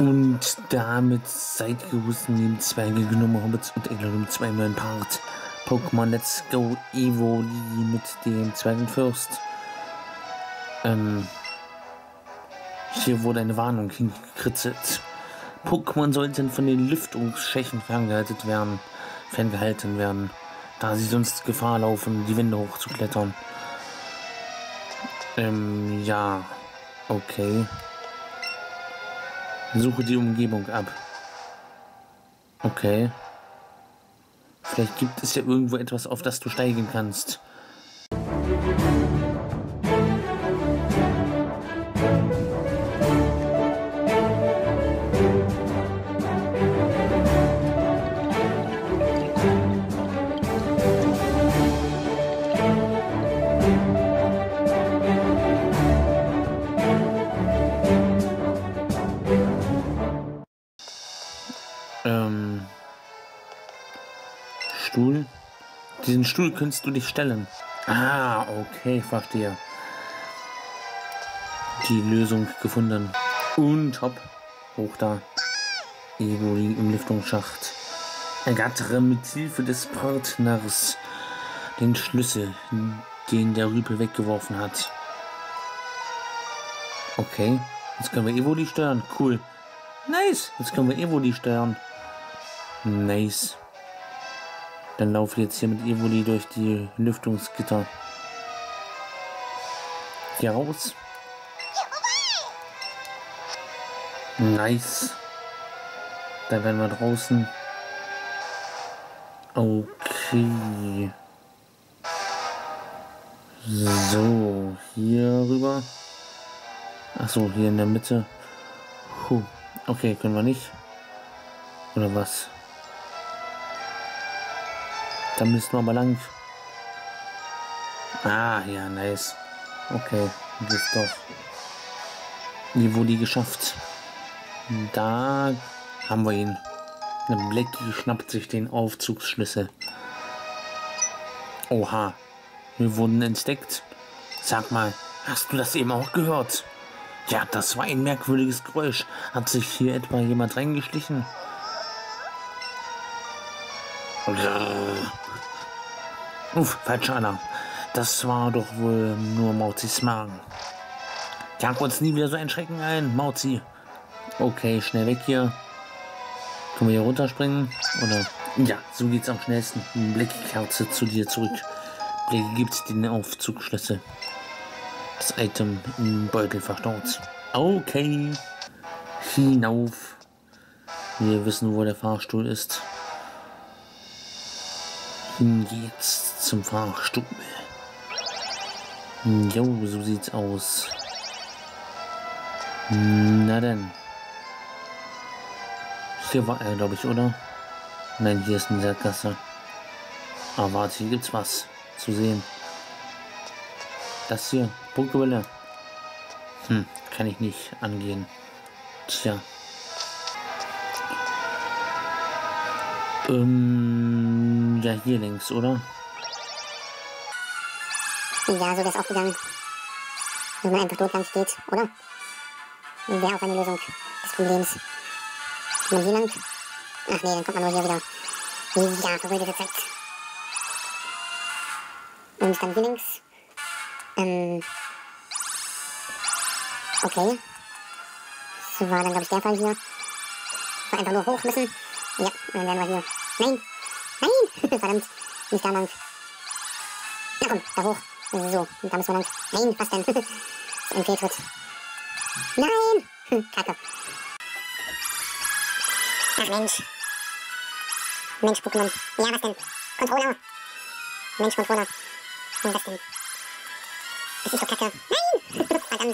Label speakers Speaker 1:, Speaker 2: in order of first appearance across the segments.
Speaker 1: Und damit seid gewusst, neben Zwerge, Gnome, Hobbits und Engel im 2 neuen Part Pokémon Let's Go Evoli mit dem Zwergenfürst. Hier wurde eine Warnung hingekritzelt. Pokémon sollten von den Lüftungsschächen ferngehalten werden, da sie sonst Gefahr laufen, die Wände hochzuklettern. Ja, okay. Suche die Umgebung ab. Okay. Vielleicht gibt es ja irgendwo etwas, auf das du steigen kannst. Stuhl. Diesen Stuhl könntest du dich stellen. Ah, okay, verstehe. Die Lösung gefunden. Und hopp, hoch da. Evoli im Lüftungsschacht. Ergattere mit Hilfe des Partners den Schlüssel, den der Rüpel weggeworfen hat. Okay, jetzt können wir Evoli steuern. Cool. Nice, jetzt können wir Evoli steuern. Nice. Dann laufe ich jetzt hier mit Evoli durch die Lüftungsgitter. Hier raus. Nice. Da werden wir draußen. Okay. So, hier rüber. Achso, hier in der Mitte. Okay, können wir nicht. Oder was? Da müssen wir aber lang. Ah, ja, nice. Okay, das ist doch. Evoli geschafft. Da haben wir ihn. Der Blackie schnappt sich den Aufzugsschlüssel. Oha, wir wurden entdeckt. Sag mal, hast du das eben auch gehört? Ja, das war ein merkwürdiges Geräusch. Hat sich hier etwa jemand reingeschlichen? Uff, falscher Alarm. Das war doch wohl nur Mauzis Magen. Jag uns nie wieder so ein Schrecken ein, Mauzi. Okay, schnell weg hier. Können wir hier runterspringen? Oder? Ja, so geht's am schnellsten. Blickkerze zu dir zurück. Blick gibt den Aufzugschlüssel. Das Item im Beutel verstaut. Okay. Hinauf. Wir wissen, wo der Fahrstuhl ist. Hin geht's zum Fahrstuhl. Jo, so sieht's aus. Na denn. Hier war er, glaube ich, oder? Nein, hier ist eine Sackgasse. Aber warte, hier gibt's was zu sehen. Das hier, Pokébälle. Kann ich nicht angehen. Tja. Ja, hier links, oder?
Speaker 2: Ja, so wäre es auch gegangen. Wenn man einfach durchgang steht, oder? Wäre auch eine Lösung des Problems. Kann man hier lang? Ach nee, dann kommt man nur hier wieder. Ja, verwöhnte Zeit. Und dann hier links. Okay. So war dann, glaube ich, der Fall hier. Wir einfach nur hoch müssen. Ja, und dann werden wir hier. Nein! Nein! Verdammt, nicht da lang. Na komm, da hoch. So, und da müssen wir lang. Nein, was denn? Das ist ein Fehltritt. Nein! Kacke. Ach Mensch. Mensch, Pokémon. Ja, was denn? Controller. Mensch, Controller. Und was denn? Das ist doch Kacke. Nein! Verdammt.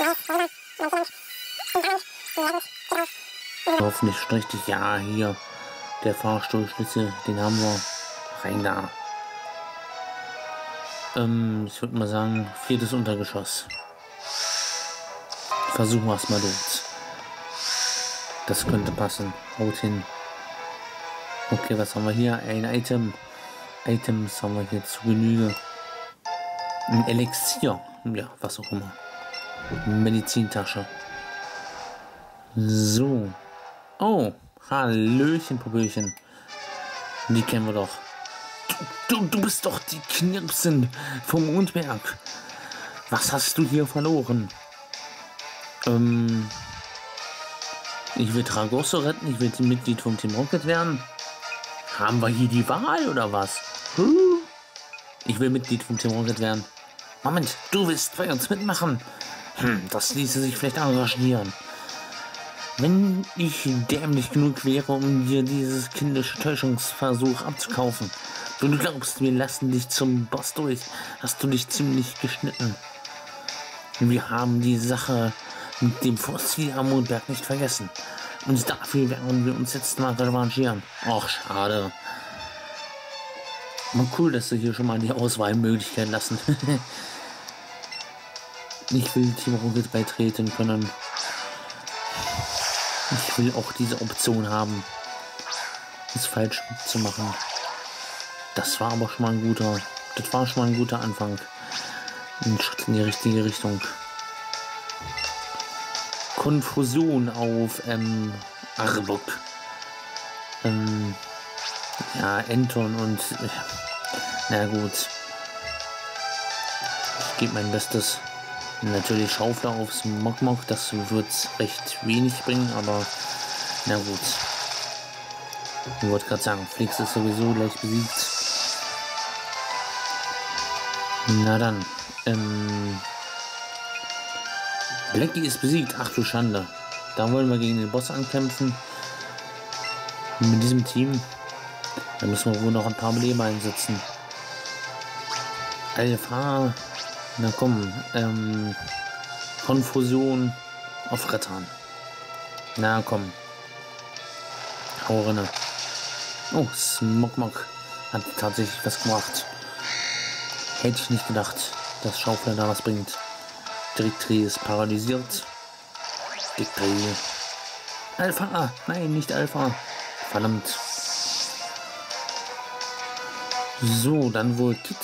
Speaker 1: Hoffentlich richtig. Ja, hier. Der Fahrstuhlschlüssel, den haben wir. Rein da. Ich würde mal sagen, 4. Untergeschoss. Versuchen wir es mal dort. Das könnte passen. Haut hin. Okay, was haben wir hier? Ein Item. Items haben wir hier zu Genüge. Ein Elixier. Ja, was auch immer. Medizintasche. So. Oh, Hallöchen, Popöchen. Die kennen wir doch. Du bist doch die Knirpsen vom Mondberg. Was hast du hier verloren? Ich will Tragosso retten. Ich will Mitglied vom Team Rocket werden. Haben wir hier die Wahl oder was? Ich will Mitglied vom Team Rocket werden. Moment, du willst bei uns mitmachen? Das ließe sich vielleicht engagieren. Wenn ich dämlich genug wäre, um dir dieses kindische Täuschungsversuch abzukaufen. Du glaubst, wir lassen dich zum Boss durch, hast du dich ziemlich geschnitten. Wir haben die Sache mit dem Fossil am Mondberg nicht vergessen. Und dafür werden wir uns jetzt mal revanchieren. Ach, schade. Mal cool, dass sie hier schon mal die Auswahlmöglichkeit lassen. Ich will Team Rocket beitreten können. Ich will auch diese Option haben, es falsch zu machen. Das war aber schon mal ein guter Anfang. Ein Schritt in die richtige Richtung. Konfusion auf Arbok. Ja, Anton und na gut. Ich gebe mein Bestes. Natürlich Schaufler aufs Mokmok, das wird recht wenig bringen, aber na gut. Ich wollte gerade sagen, Flix ist sowieso gleich besiegt. Na dann, Blackie ist besiegt, ach du Schande. Da wollen wir gegen den Boss ankämpfen. Mit diesem Team. Da müssen wir wohl noch ein paar Leben einsetzen. Alpha. Na komm, Konfusion auf Rettern. Na komm. Hau rein. Oh, Smokmok hat tatsächlich was gemacht. Hätte ich nicht gedacht, dass Schaufler da was bringt. Diktri ist paralysiert. Diktri. Alpha! Nein, nicht Alpha. Verdammt. So, dann wohl Kit.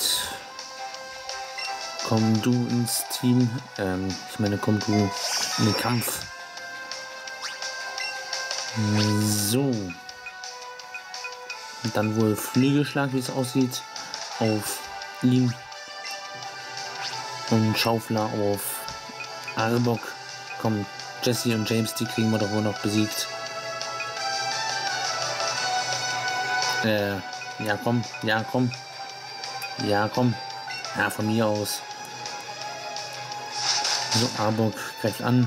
Speaker 1: Komm du ins Team. Ich meine, komm du in den Kampf. So. Und dann wohl Flügelschlag, wie es aussieht, auf ihn. Und Schaufler auf Arbok. Komm, Jesse und James, die kriegen wir doch wohl noch besiegt. Ja komm, ja komm. Ja komm. Ja, von mir aus. So, Arbok greift an.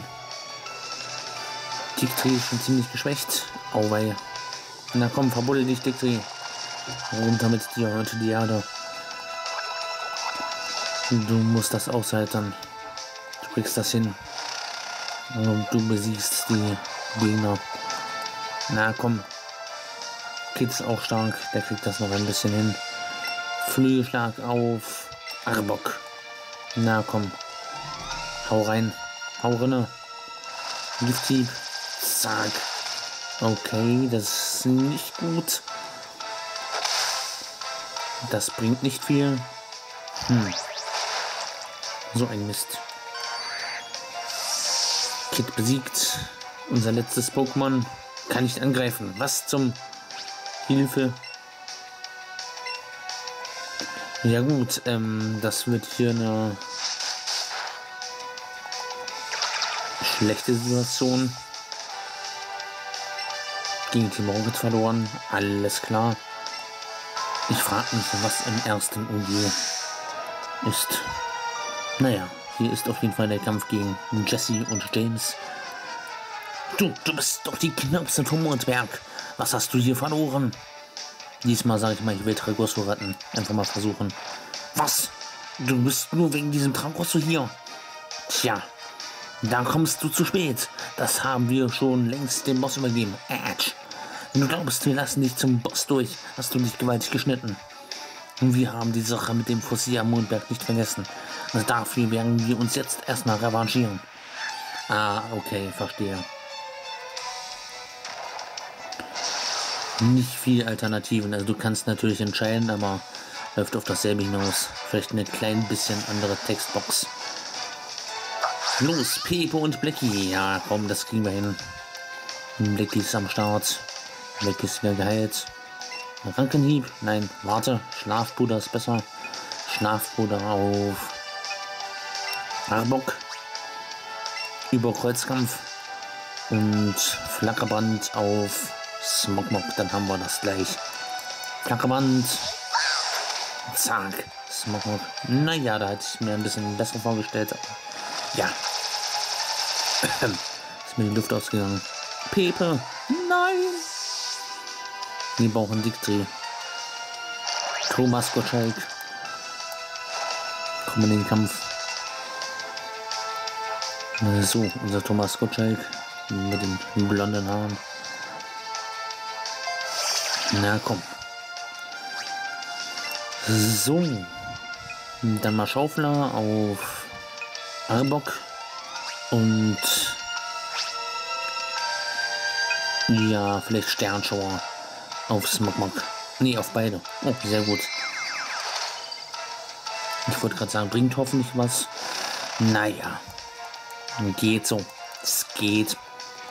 Speaker 1: Diktri ist schon ziemlich geschwächt. Auweih. Na komm, verbuddel dich, Diktri. Runter mit dir, heute die Erde. Du musst das aushalten. Du kriegst das hin. Und du besiegst die Gegner. Na komm. Kid ist auch stark. Der kriegt das noch ein bisschen hin. Flügelschlag auf Arbok. Na komm. Hau rein. Hau rinne. Gifthieb. Zack. Okay, das ist nicht gut. Das bringt nicht viel. So ein Mist. Kid besiegt. Unser letztes Pokémon kann nicht angreifen. Was zum Hilfe? Ja gut, das wird hier eine schlechte Situation. Gegen Team Rocket verloren, alles klar. Ich frage mich, was im ersten OG ist. Naja, hier ist auf jeden Fall der Kampf gegen Jesse und James. Du bist doch die Knirpsen vom Mondberg. Was hast du hier verloren? Diesmal sage ich mal, ich will Tragosso retten. Einfach mal versuchen. Was? Du bist nur wegen diesem Tragosso hier? Tja, Da kommst du zu spät. Das haben wir schon längst dem Boss übergeben. Edge. Wenn du glaubst, wir lassen dich zum Boss durch, hast du dich gewaltig geschnitten. Und wir haben die Sache mit dem Fossil am Mondberg nicht vergessen. Also dafür werden wir uns jetzt erstmal revanchieren. Ah, okay, verstehe. Nicht viel Alternativen. Also du kannst natürlich entscheiden, aber läuft auf dasselbe hinaus. Vielleicht eine klein bisschen andere Textbox. Los, Pepe und Blackie. Ja, komm, das kriegen wir hin. Blackie ist am Start. Blackie ist wieder geheilt. Rankenhieb. Nein, warte. Schlafpuder ist besser. Schlafpuder auf Arbok. Über Kreuzkampf. Und Flackerband auf Smogmog. Dann haben wir das gleich. Flackerband. Zack. Smogmog. Naja, da hätte ich mir ein bisschen besser vorgestellt. Ja. Ist mir die Luft ausgegangen. Pepe. Nein. Wir brauchen Diktri. Thomas Gottschalk. Kommen in den Kampf. So, unser Thomas Gottschalk. Mit den blonden Haaren. Na komm. So. Dann mal Schaufler auf Arbok. Und ja, vielleicht Sternschauer auf Smogmog. Nee, auf beide. Oh, sehr gut. Ich wollte gerade sagen, bringt hoffentlich was. Naja. Geht so. Es geht.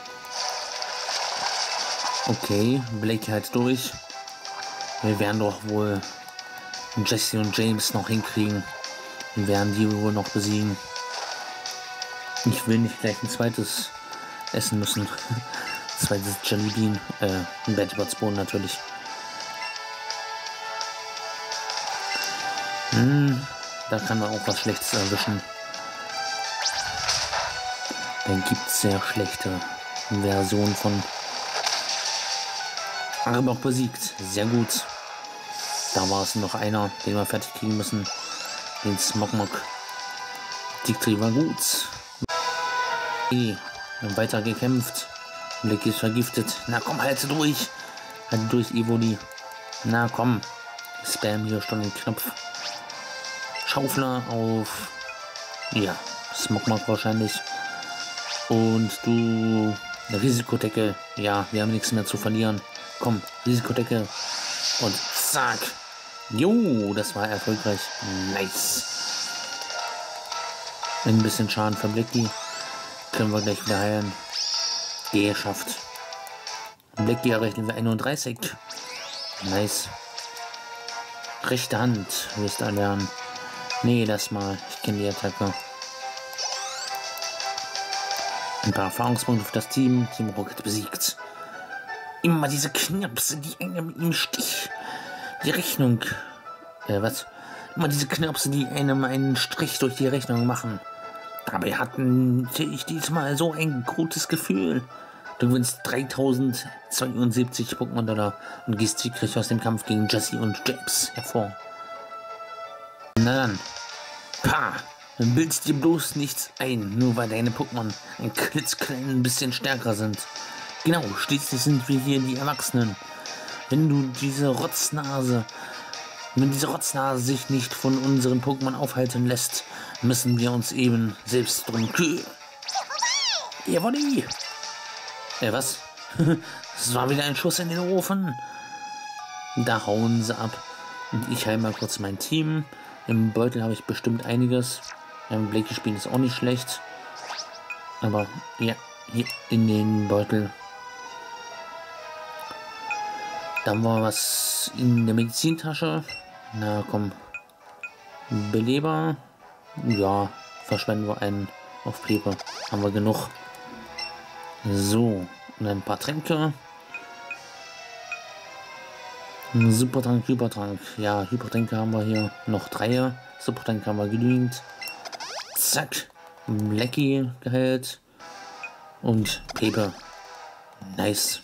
Speaker 1: Okay, Blake halt durch. Wir werden doch wohl Jesse und James noch hinkriegen. Wir werden die wohl noch besiegen. Ich will nicht gleich ein zweites essen müssen. Zweites Jelly Bean. Ein Battlebirds Bohnen natürlich. Da kann man auch was Schlechtes erwischen. Dann gibt es sehr schlechte Versionen von Arbok besiegt. Sehr gut. Da war es noch einer, den wir fertig kriegen müssen. Den Smogmog. Diktri war gut. Weiter gekämpft. Blackie ist vergiftet. Na komm, halte durch. Halte durch, Evoli. Na komm. Spam hier schon den Knopf. Schaufler auf. Ja, Smogmog wahrscheinlich. Und du. Risikodecke. Ja, wir haben nichts mehr zu verlieren. Komm, Risikodecke. Und zack. Jo, das war erfolgreich. Nice. Ein bisschen Schaden für Blackie. Können wir gleich wieder heilen. Geschafft. Blackie errechnen wir 31. Nice. Rechte Hand. Wirst du erlernen. Nee, das mal. Ich kenne die Attacke. Ein paar Erfahrungspunkte für das Team. Team Rocket besiegt. Immer diese Knirpse, die einem im Stich die Rechnung. Was? Immer diese Knirpse, die einem einen Strich durch die Rechnung machen. Dabei hatten ich diesmal so ein gutes Gefühl. Du gewinnst 3072 Pokémon-Dollar und gehst siegreich aus dem Kampf gegen Jesse und James hervor. Na dann. Pah! Bildst dir bloß nichts ein, nur weil deine Pokémon ein klitzklein bisschen stärker sind. Genau, schließlich sind wir hier die Erwachsenen. Wenn diese Rotznase sich nicht von unseren Pokémon aufhalten lässt, müssen wir uns eben selbst drum kümmern. Jawohl! Was? Das war wieder ein Schuss in den Ofen. Da hauen sie ab. Und ich heile mal kurz mein Team. Im Beutel habe ich bestimmt einiges. Blackie spielen ist auch nicht schlecht. Aber ja, hier in den Beutel. Dann war was in der Medizintasche. Na komm. Beleber. Ja, verschwenden wir einen auf Pepe. Haben wir genug. So, und ein paar Tränke. Supertrank, Hypertrank. Ja, Hypertränke haben wir hier noch 3. Supertrank haben wir genügend. Zack. Blackie geheilt. Und Pepe. Nice.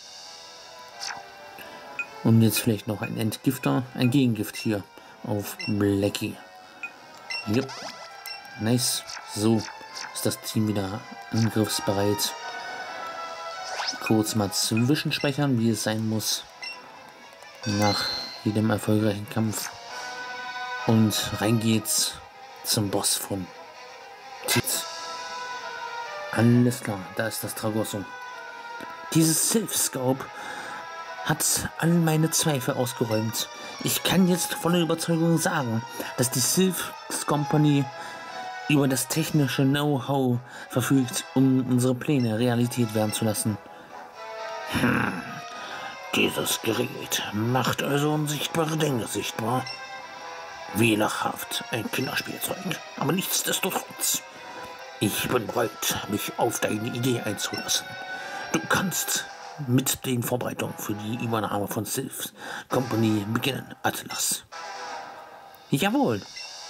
Speaker 1: Und jetzt vielleicht noch ein Entgifter. Ein Gegengift hier auf Blackie. Jupp. Nice. So. ist das Team wieder angriffsbereit. Kurz mal zwischenspeichern, wie es sein muss. Nach jedem erfolgreichen Kampf. Und rein geht's zum Boss von Tiz. Alles klar, da ist das Tragosso. Dieses Sylph Scope hat all meine Zweifel ausgeräumt. Ich kann jetzt voller Überzeugung sagen, dass die Sylph Company über das technische Know-how verfügt, um unsere Pläne Realität werden zu lassen. Dieses Gerät macht also unsichtbare Dinge sichtbar. Wie lachhaft, ein Kinderspielzeug, aber nichtsdestotrotz. Ich bin bereit, mich auf deine Idee einzulassen. Du kannst mit den Vorbereitungen für die Übernahme von Sylph Company beginnen, Atlas. Jawohl.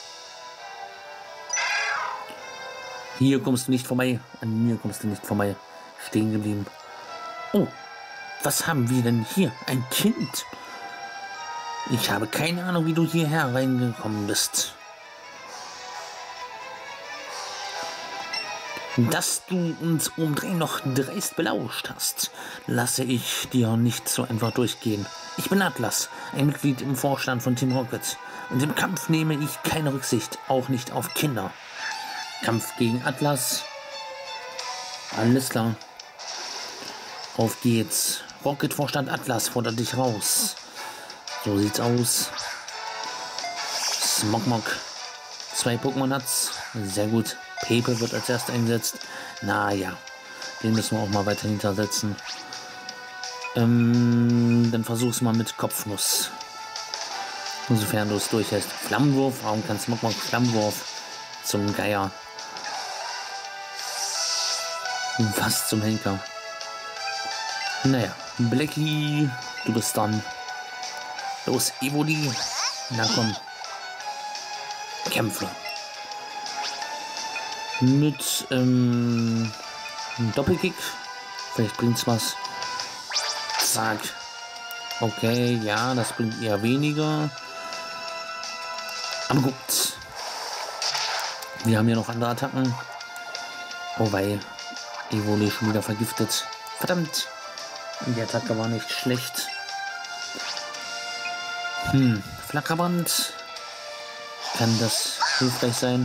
Speaker 1: Hier kommst du nicht vorbei, an mir kommst du nicht vorbei. Stehen geblieben. Oh, was haben wir denn hier? Ein Kind? Ich habe keine Ahnung, wie du hierher reingekommen bist. Dass du uns obendrein noch dreist belauscht hast, lasse ich dir nicht so einfach durchgehen. Ich bin Atlas, ein Mitglied im Vorstand von Team Rocket. Und im Kampf nehme ich keine Rücksicht, auch nicht auf Kinder. Kampf gegen Atlas. Alles klar. Auf geht's. Rocket-Vorstand Atlas fordert dich raus. So sieht's aus. Smogmog. 2 Pokémon hat's. Sehr gut. Pepe wird als erst eingesetzt. Naja. Den müssen wir auch mal weiter hintersetzen. Dann versuch's mal mit Kopfnuss. Insofern du es durchhältst. Flammenwurf. Warum kann Smogmog Flammenwurf? Zum Geier. Was zum Henker? Naja. Blackie. Du bist dann. Los, Evoli. Na komm. Kämpfe. Mit Doppelkick. Vielleicht bringt's was. Zack. Okay, ja, das bringt eher weniger. Aber gut. Wir haben hier noch andere Attacken. Oh wei. Evoli schon wieder vergiftet. Verdammt. Die Attacke war nicht schlecht. Flackerband. Kann das hilfreich sein?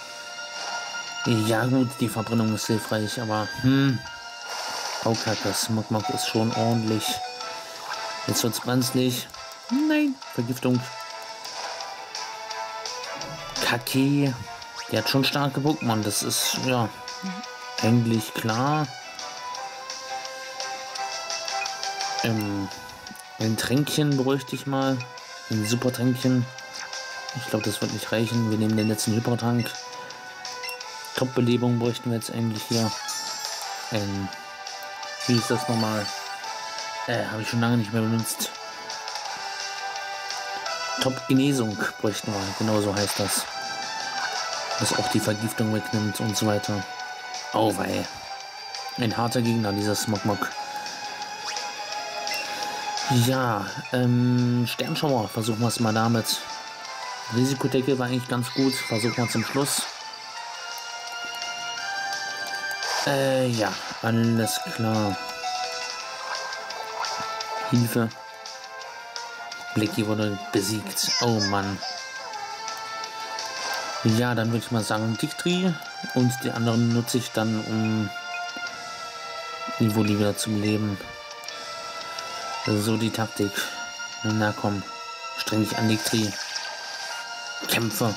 Speaker 1: Ja gut, die Verbrennung ist hilfreich, aber oh Kacke, Smogmog ist schon ordentlich. Jetzt wird's brenzlig. Nein, Vergiftung. Kacke. Der hat schon starke Pokémon, das ist ja eigentlich klar. Ein Tränkchen bräuchte ich mal. Ein super Tränkchen. Ich glaube, das wird nicht reichen. Wir nehmen den letzten Hypertrank. Top-Belebung bräuchten wir jetzt eigentlich hier. Wie ist das nochmal? Habe ich schon lange nicht mehr benutzt. Top-Genesung bräuchten wir. Genau so heißt das. Das auch die Vergiftung wegnimmt und so weiter. Oh wei. Ein harter Gegner, dieser Smogmog. Ja, Sternschauer, versuchen wir es mal damit. Risikodeckel war eigentlich ganz gut. Versuchen wir zum Schluss. Ja, alles klar. Hilfe. Blackie wurde besiegt. Oh Mann. Ja, dann würde ich mal sagen Diktri. Und die anderen nutze ich dann, um Evoli wieder zu beleben. So die Taktik. Na komm. Streng dich an, Diktri. Kämpfe.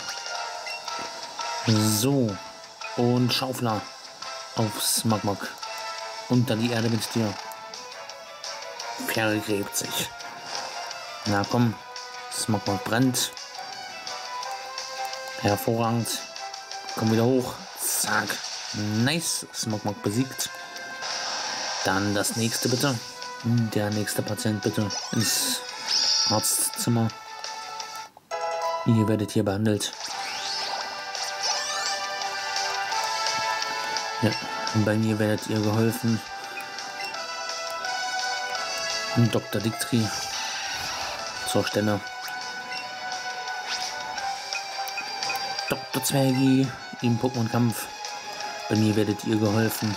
Speaker 1: So. Und Schaufler. Auf Smogmog. Unter die Erde mit dir. Vergräbt sich. Na komm. Smogmog brennt. Hervorragend. Komm wieder hoch. Zack. Nice. Smogmog besiegt. Dann das nächste bitte. Der nächste Patient bitte ins Arztzimmer. Ihr werdet hier behandelt. Ja, bei mir werdet ihr geholfen. Dr. Diktri zur Stelle. Dr. Zwergi im Pokémon-Kampf. Bei mir werdet ihr geholfen.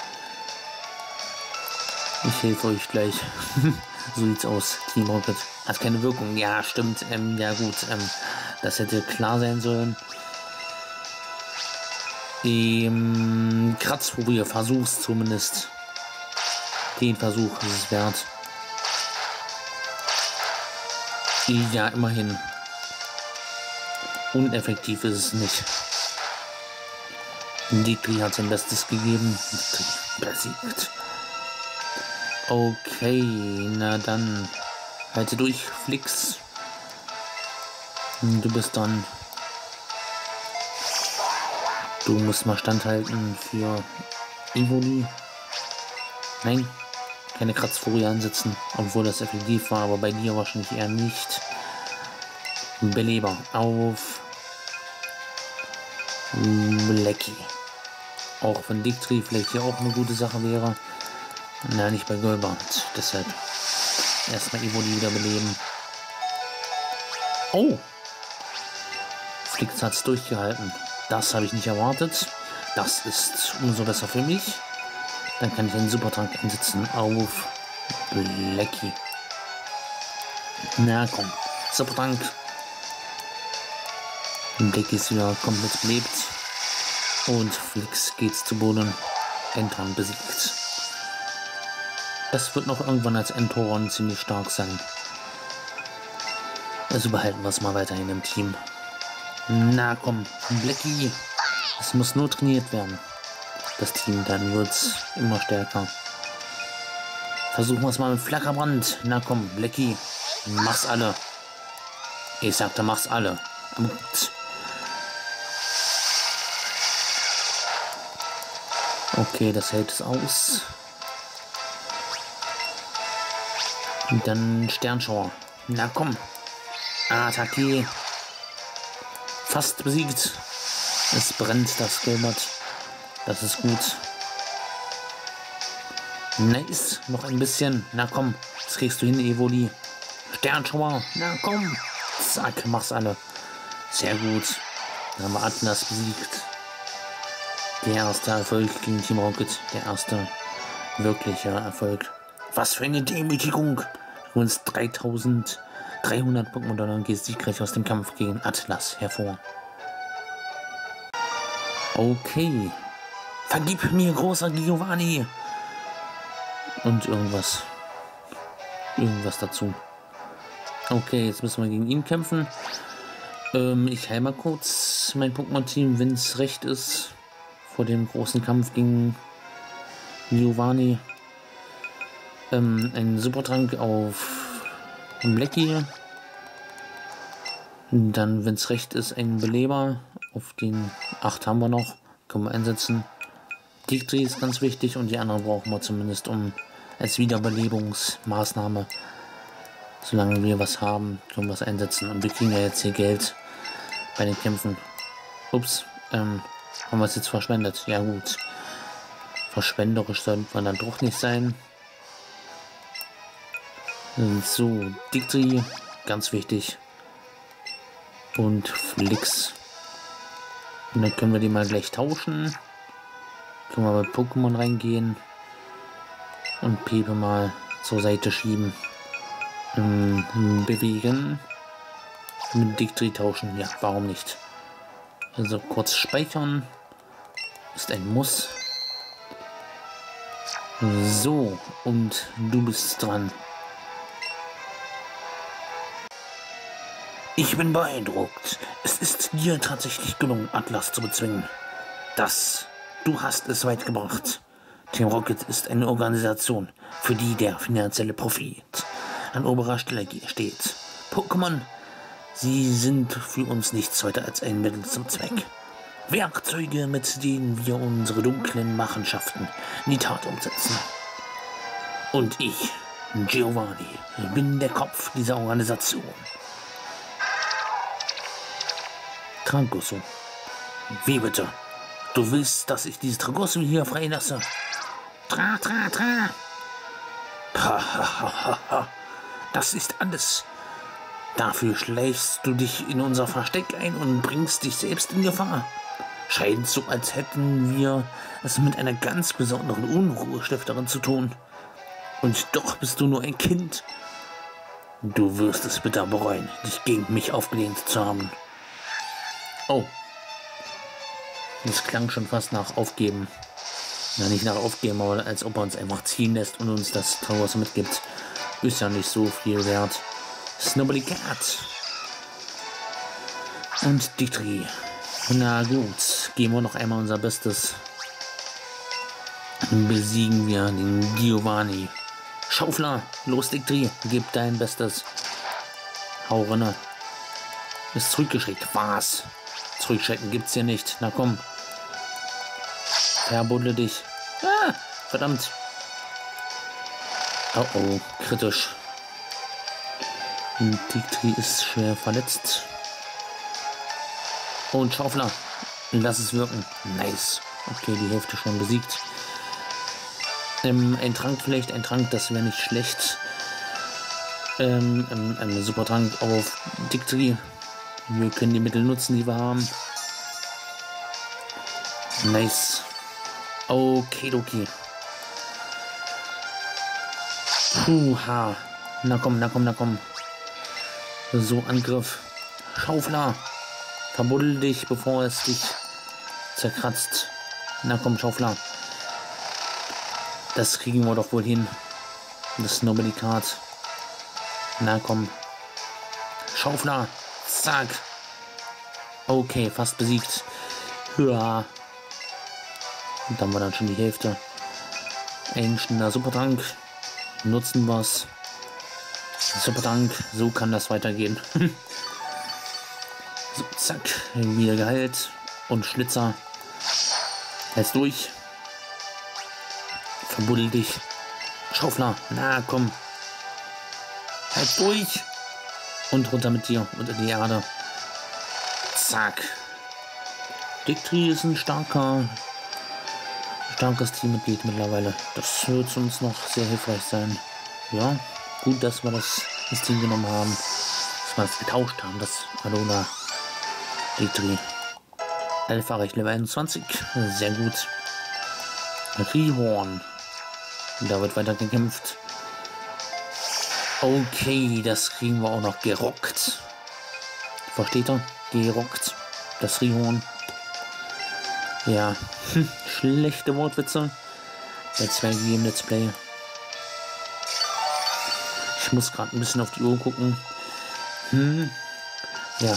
Speaker 1: Ich helfe euch gleich. So sieht's aus. Team Rocket hat keine Wirkung. Ja, stimmt. Ja gut, das hätte klar sein sollen. Kratzphobie, versuch's zumindest. Den Versuch ist es wert. Ja, immerhin. Uneffektiv ist es nicht. Dietri hat sein Bestes gegeben. Besiegt. Okay, na dann. Halte durch, Flix. Du bist dann. Du musst mal standhalten für Evoli. Nein, keine Kratzfurie ansetzen, obwohl das effektiv war, aber bei dir wahrscheinlich eher nicht. Beleber auf Lecky. Auch wenn Diktri vielleicht hier auch eine gute Sache wäre. Na, nicht bei Golbert. Deshalb erstmal Evoli wieder beleben. Oh! Flix hat es durchgehalten. Das habe ich nicht erwartet. Das ist umso besser für mich. Dann kann ich einen Supertrank einsetzen auf Lecky. Na komm, Supertrank. Lecky ist wieder komplett belebt. Und Flix geht's zu Boden. Entran besiegt. Es wird noch irgendwann als Entoron ziemlich stark sein. Also behalten wir es mal weiterhin im Team. Na komm, Lecky. Es muss nur trainiert werden. Das Team, dann wird es immer stärker. Versuchen wir es mal mit Flackerbrand. Na komm, Lecky. Mach's alle. Ich sagte, mach's alle. Okay, das hält es aus. Und dann Sternschauer. Na komm. Attacke. Fast besiegt. Es brennt, das Golbert. Das ist gut. Nice. Noch ein bisschen. Na komm. Das kriegst du hin, Evoli. Sternschauer. Na komm. Zack, mach's alle. Sehr gut. Dann haben wir Atlas besiegt. Der erste Erfolg gegen Team Rocket. Der erste wirkliche Erfolg. Was für eine Demütigung. Du holst 3300 Pokémon und dann gehst siegreich aus dem Kampf gegen Atlas hervor. Okay. Vergib mir, großer Giovanni. Und irgendwas. Irgendwas dazu. Okay, jetzt müssen wir gegen ihn kämpfen. Ich heile mal kurz mein Pokémon-Team, wenn es recht ist. Vor dem großen Kampf gegen Giovanni. Ein Supertrank auf Lecky. Dann, wenn es recht ist, ein Beleber. Auf den 8 haben wir noch. Können wir einsetzen. Diktri ist ganz wichtig und die anderen brauchen wir zumindest als Wiederbelebungsmaßnahme. Solange wir was haben, können wir es einsetzen. Und wir kriegen ja jetzt hier Geld bei den Kämpfen. Ups, haben wir es jetzt verschwendet. Ja gut. Verschwenderisch sollten wir dann doch nicht sein. So, Diktri, ganz wichtig. Und Flix. Und dann können wir die mal gleich tauschen. Können wir bei Pokémon reingehen. Und Pepe mal zur Seite schieben. Bewegen. Mit Diktri tauschen. Ja, warum nicht? Also kurz speichern. Ist ein Muss. So, und du bist dran. Ich bin beeindruckt. Es ist dir tatsächlich gelungen, Atlas zu bezwingen. Du hast es weit gebracht. Team Rocket ist eine Organisation, für die der finanzielle Profit an oberer Stelle steht. Pokémon, sie sind für uns nichts weiter als ein Mittel zum Zweck. Werkzeuge, mit denen wir unsere dunklen Machenschaften in die Tat umsetzen. Und ich, Giovanni, bin der Kopf dieser Organisation. Trankoso. Wie bitte? Du willst, dass ich dieses Trankoso hier freilasse? Tra. Das ist alles. Dafür schleichst du dich in unser Versteck ein und bringst dich selbst in Gefahr. Scheint so, als hätten wir es mit einer ganz besonderen Unruhestifterin zu tun. Und doch bist du nur ein Kind. Du wirst es bitter bereuen, dich gegen mich aufgelehnt zu haben. Oh. Das klang schon fast nach Aufgeben. Ja, nicht nach Aufgeben, aber als ob er uns einfach ziehen lässt und uns das Towers mitgibt. Ist ja nicht so viel wert. Snubbly Cat. Und Diktri. Na gut, geben wir noch einmal unser Bestes. Besiegen wir den Giovanni. Schaufler, los Diktri, gib dein Bestes. Hau rein. Ist zurückgeschickt. Was? Zurückschrecken gibt's hier nicht. Na komm. Verbuddle dich. Ah, verdammt. Oh oh, kritisch. Diktri ist schwer verletzt. Und Schaufler. Lass es wirken. Nice. Okay, die Hälfte schon besiegt. Ein Trank vielleicht, ein Trank, das wäre nicht schlecht. Super Trank auf Diktri. Wir können die Mittel nutzen, die wir haben. Nice. Okay. Puha. Na komm. So, Angriff. Schaufler. Verbuddel dich, bevor es dich zerkratzt. Na komm, Schaufler. Das kriegen wir doch wohl hin. Das Snubbly Cat. Na komm. Schaufler. Zack. Okay, fast besiegt. Ja. Und dann war dann schon die Hälfte. Ein schneller Supertank. Nutzen wir's. Supertank. So kann das weitergehen. So, zack. Wieder geheilt. Und Schlitzer. Jetzt durch. Verbuddel dich. Schaufler. Na komm. Halt durch. Und runter mit dir. Unter die Erde. Zack. Diktri ist ein starkes Teammitglied mittlerweile. Das wird uns noch sehr hilfreich sein. Ja, gut, dass wir das Team genommen haben. Dass wir es getauscht haben, das Alona Diktri. Elferrecht Level 21. Sehr gut. Rihorn. Da wird weiter gekämpft. Okay, das kriegen wir auch noch gerockt. Versteht ihr? Gerockt. Das Rihorn. Ja, schlechte Wortwitze. Bei 2 gegeben Let's Play. Ich muss gerade ein bisschen auf die Uhr gucken. Ja.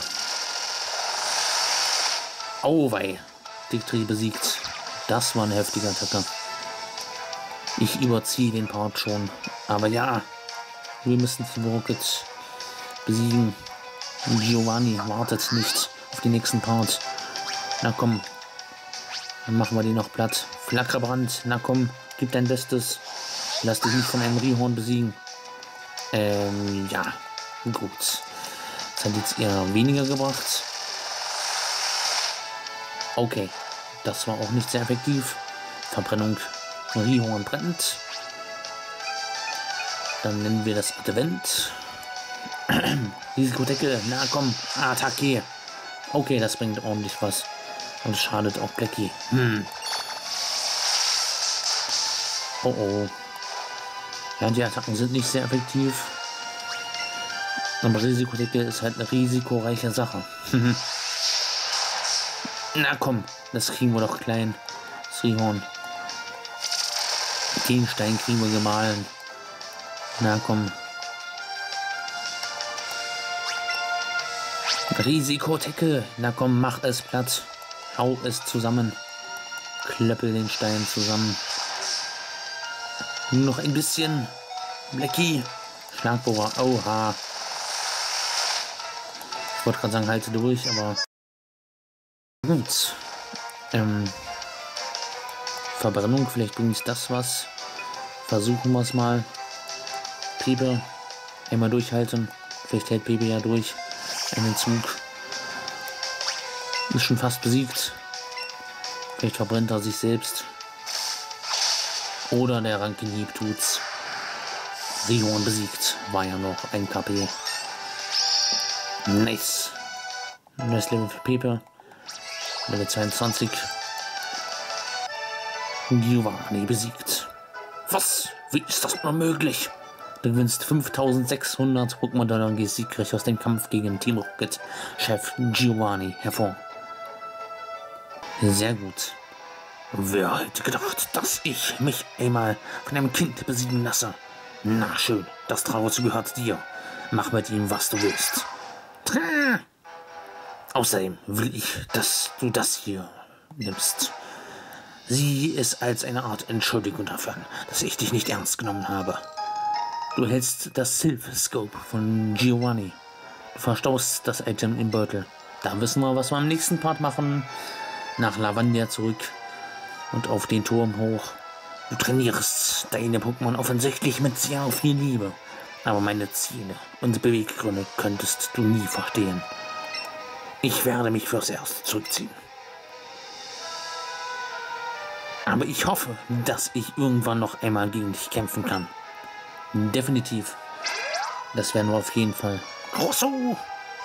Speaker 1: Auwei. Diktri besiegt. Das war ein heftiger Attacker. Ich überziehe den Part schon. Aber ja, wir müssen die Rocket besiegen. Giovanni wartet nicht auf den nächsten Part. Na komm. Dann machen wir den noch platt. Flackerbrand. Na komm, gib dein Bestes. Lass dich nicht von einem Rihorn besiegen. Ja. Gut. Das hat jetzt eher weniger gebracht. Okay. Das war auch nicht sehr effektiv. Verbrennung. Rihorn brennt. Dann nennen wir das Advent. Risikodeckel. Na komm. Attacke. Okay, das bringt ordentlich was. Und es schadet auch Blackie. Oh oh. Ja, die Attacken sind nicht sehr effektiv. Aber Risikodeckel ist halt eine risikoreiche Sache. Na komm, das kriegen wir doch klein. Das Rihorn. Den Stein kriegen wir gemahlen. Na komm. Risikodeckel. Na komm, mach es platt. Hau es zusammen. Klöppel den Stein zusammen. Nur noch ein bisschen. Blackie. Schlagbohrer. Oha. Ich wollte gerade sagen, halte durch, aber gut. Verbrennung, vielleicht bringt das was. Versuchen wir es mal. Pepe. Einmal durchhalten. Vielleicht hält Pepe ja durch. Einen Zug. Ist schon fast besiegt. Vielleicht verbrennt er sich selbst. Oder der Rankenhieb tut's. Rihorn besiegt. War ja noch ein KP. Nice. Neues Level für Pepe. Level 22. Giovanni besiegt. Was? Wie ist das nur möglich? Du gewinnst 5600 Pokémon-Dollar und gehst siegreich aus dem Kampf gegen Team Rocket-Chef Giovanni hervor. Sehr gut. Wer hätte gedacht, dass ich mich einmal von einem Kind besiegen lasse? Na schön, das Traurige gehört dir. Mach mit ihm, was du willst. Außerdem will ich, dass du das hier nimmst. Sieh es als eine Art Entschuldigung dafür an, dass ich dich nicht ernst genommen habe. Du hältst das Silph Scope von Giovanni. Du verstaust das Item im Beutel. Da wissen wir, was wir im nächsten Part machen. Nach Lavandia zurück und auf den Turm hoch. Du trainierst deine Pokémon offensichtlich mit sehr viel Liebe. Aber meine Ziele und Beweggründe könntest du nie verstehen. Ich werde mich fürs Erste zurückziehen. Aber ich hoffe, dass ich irgendwann noch einmal gegen dich kämpfen kann. Definitiv. Das werden wir auf jeden Fall. Grosso!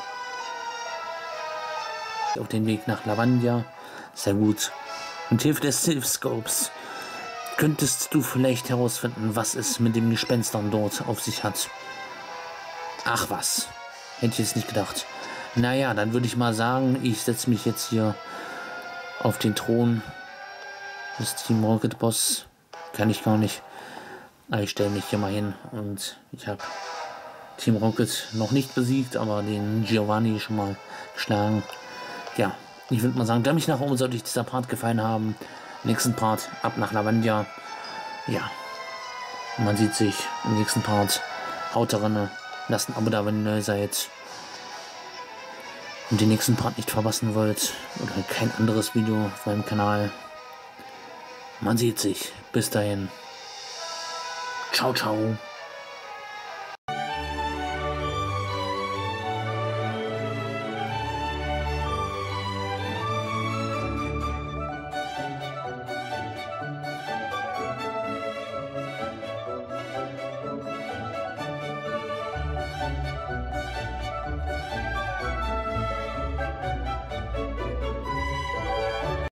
Speaker 1: Auf den Weg nach Lavandia. Sehr gut. Mit Hilfe des Silph Scopes könntest du vielleicht herausfinden, was es mit den Gespenstern dort auf sich hat. Ach was. Hätte ich jetzt nicht gedacht. Naja, dann würde ich mal sagen, ich setze mich jetzt hier auf den Thron des Team Rocket Boss. Kann ich gar nicht. Aber ich stelle mich hier mal hin und ich habe Team Rocket noch nicht besiegt, aber den Giovanni schon mal geschlagen. Ja, ich würde mal sagen, damit nach oben sollte euch dieser Part gefallen haben. Nächsten Part ab nach Lavandia. Ja, man sieht sich im nächsten Part. Haut daran, lasst ein Abo da, wenn ihr neu seid und den nächsten Part nicht verpassen wollt oder kein anderes Video auf meinem Kanal. Man sieht sich. Bis dahin. Ciao, ciao.